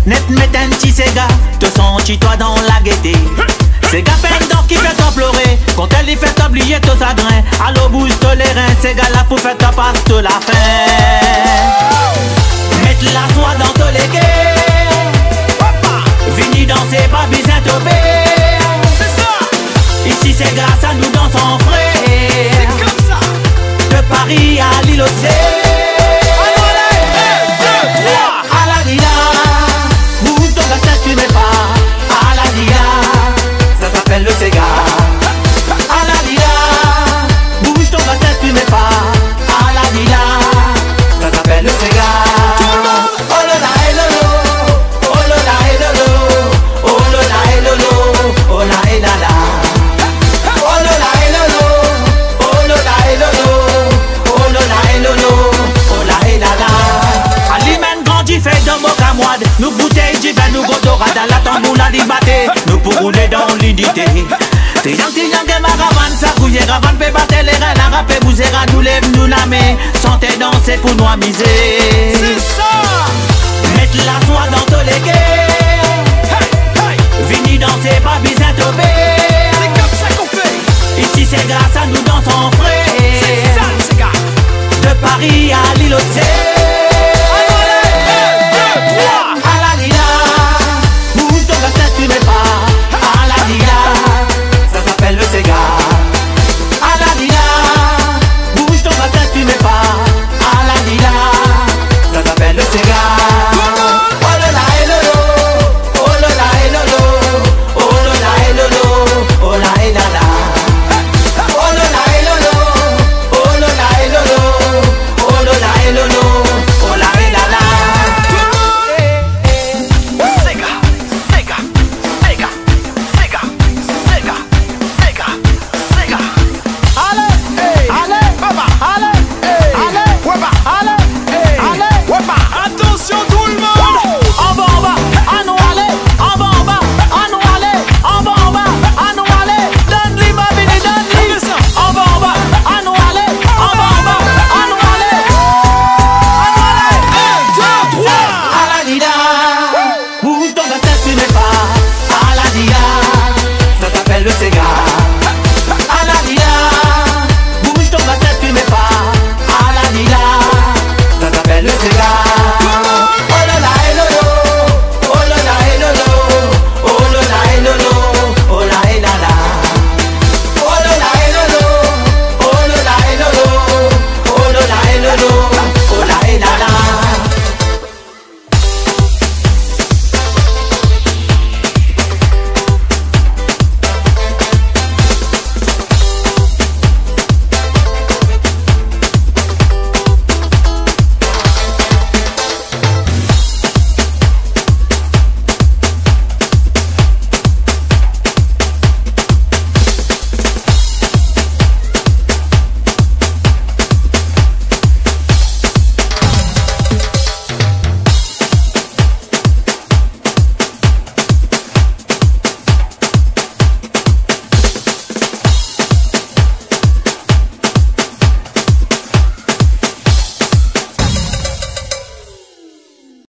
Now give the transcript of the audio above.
Net metten ti Sega, te sens-tu-toi dans la gaieté. Sega peine d'or qui fait toi pleurer, quand elle y fait t'oublier ton chagrin. Allo bouge les reins, Sega là pour faire ta passe de la fin. Mettre la soie dans tous les quais, vini danser, pas besoin de c'est ça. Ici c'est grâce à nous dans son frère. C'est comme ça. De Paris à l'île au C. Le Sega, à la lila, bouge ton bassin, tu mets pas, à la lila, ça s'appelle le Sega. Oh lola et lolo, oh lola et lolo, oh lola et lolo, oh la et la la. Oh lola et lolo, oh lola et lolo, oh lola et lolo, oh la et la la. Aliment grandi fait d'un mot à moide, nous bouteilles du vin, nous godorades, à la tambour la libaté, nous pour rouler dans l'unité. Tiang que maravan, ça couille, ravan, peut battre les reins, la rapé, bousera, nous lève, nous la met, santé danser pour nous amuser. C'est ça!